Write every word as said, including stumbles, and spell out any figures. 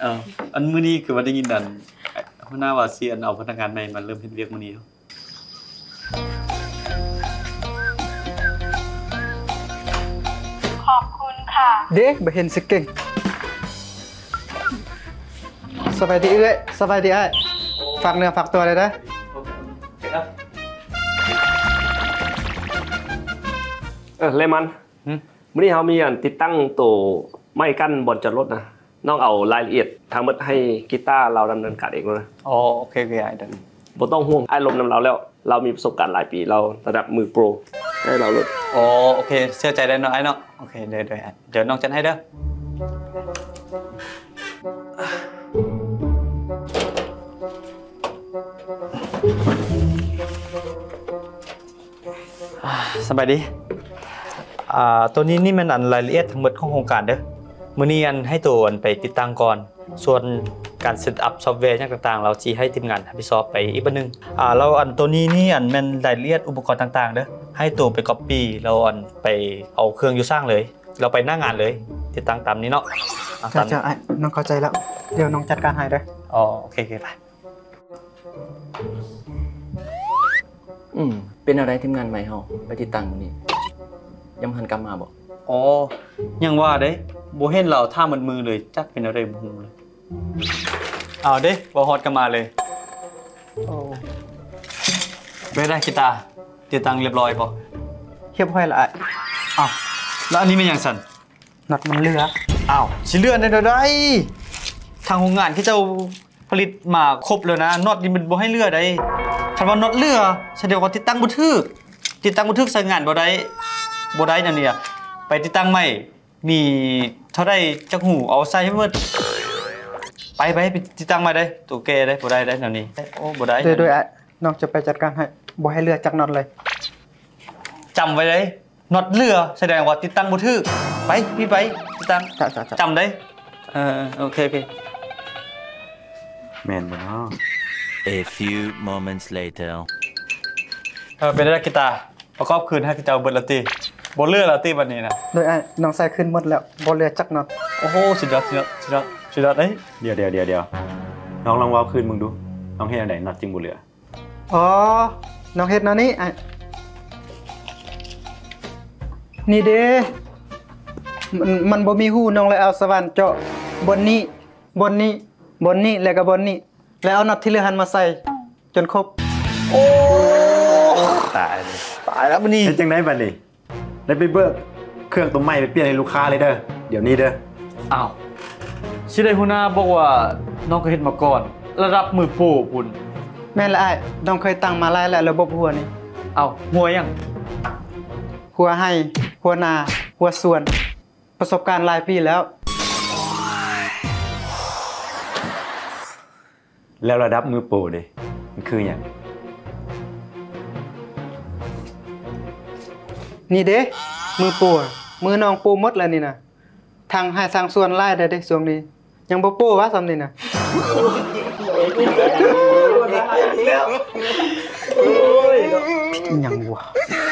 เอออันมื้อนี้คือว่าได้ยินดันหัวหน้าว่าสิอันเอาพนักงานใหม่มาเริ่มเฮ็ดเวียกมื้อนี้ขอบคุณค่ะเด็กบ่เห็นสิเก่งสบายดีเอ้ยสบายดีไอ้ฝากเนื้อฝากตัวเลยนะเออเลมันมื้อนี้เฮามีอันติดตั้งตัวไม้กั้นบนจอดรถนะน้องเอารายละเอียดทั้งหมดให้กีตาร์เราดำเนินการเองนะอ๋อโอเคๆไอ้เด้อบ่ต้องห่วงไอ้ลมนำเราแล้วเรามีประสบการณ์หลายปีเราระดับมือโปรให้เราเลยอ๋อโอเคเชื่อใจได้เนาะไอ้เนาะโอเคเด้อๆเดี๋ยวน้องจัดให้เด้อสบายดีอ่าตัวนี้นี่มันอันรายละเอียดทั้งหมดของโครงการเด้อมื้อนี้อันให้ตัวอันไปติดตั้งก่อนส่วนการเซตอัพซอฟต์แวร์ต่างๆเราสิให้ทีมงานรับผิดชอบไปอีกบัดนึงอ่าเราอันตัวนี้นี่อันแม่นรายละเอียดอุปกรณ์ต่างๆเด้อให้ตัวไป copy แล้วอันไปเอาเครื่องอยู่สร้างเลยเราไปหน้างานเลยติดตั้งตามนี้เนาะจ้าๆไอ้น้องเข้าใจแล้วเดี๋ยวน้องจัดการให้เด้ออ๋อโอเคๆไปอืมเป็นอะไรทีมงานใหม่เฮาไปติดตั้งมื้อนี้ยังหันกลับมาบ่อ๋อยังว่าเด้บ่เห็นเราท่ามันมือเลยจักเป็นอะไรบ่ฮู้เลยเอาเด้บ่ฮอดกันมาเลยโอ้เบ่ได้กีตาร์ติดตั้งเรียบร้อยบ่เรียบร้อยแล้วไอ้อ้าวแล้วอันนี้มันหยังสั่นน็อตมันเลืออ้าวสิเลื่อนได้ได้ทางโรงงานที่เจ้าผลิตมาครบแล้วนะน็อตนี่มันบ่ให้เลือได้คันว่าน็อตเลือแสดงว่าติดตั้งบ่ถูกติดตั้งบ่ถูกใช้งานบ่ได้บ่ได้นั่นเนี่ยไปติดตั้งใหม่นี่เท่าได้จักหูเอาใส่ให้หมดไปไปไปติดตั้งใหม่ได้ตัวแกได้บ่ได้ได้แนวนี้โอ้บ่ได้เดี๋ยวๆไอ้น้องจะไปจัดการให้บ่ให้เลือจักน็อตเลยจำไว้เลยน็อตเลือแสดงว่าติดตั้งบ่ถูกไปพี่ไปติดตั้งจำได้เออโอเคๆแม่นบ่เนาะ A few moments later เออเป็นได้กีตาร์ประกอบคืนให้เจ้าเบิดละติบ่เลือละติบัดนี้นะโดยไอ้น้องใส่ขึ้นหมดแล้วบ่เลือจักน็อตโอ้โหสุดยอดสุดยอดสุดยอดสุดยอดเอ้ยเดี๋ยวๆๆๆน้องลองเว้าคืนมึงดูน้องเฮ็ดอันใดน็อตจริงบ่เหลืออ๋อน้องเฮ็ดแนวนี้ไอ้นี่เด้มันมันบ่มีหูน้องเลยเอาสว่านเจาะบนนี้บนนี้บนนี้แล้วก็บนนี้แล้วเอาน็อตที่เหลือหันมาใส่จนครบโอ้ตายตายแล้วบัดนี้เฮ็ดจังได๋บัดนี้ได้ไปเบิกเครื่องตัวใหม่ไปเปลี่ยนให้ลูกค้าเลยเด้อเดี๋ยวนี้เด้ออ้าวสิได้หัวหน้าบอกว่าน้องก็เฮ็ดมาก่อนระดับมือโปรพุ่นแม่นละอ้ายน้องเคยตั้งมาหลายแล้วระบบหัวนี่อ้าวหัวยังหัวให้หัวนาหัวส่วนประสบการณ์หลายปีแล้วแล้วระดับมือโปรเด้มันคือหยังนี่เด้มือโปรมือน้องโปรหมดแล้วนี่นะทางให้ทางส่วนหลายได้เด้ช่วงนี้ยังบ่โปรวะซ้ำนี่นะยังวะ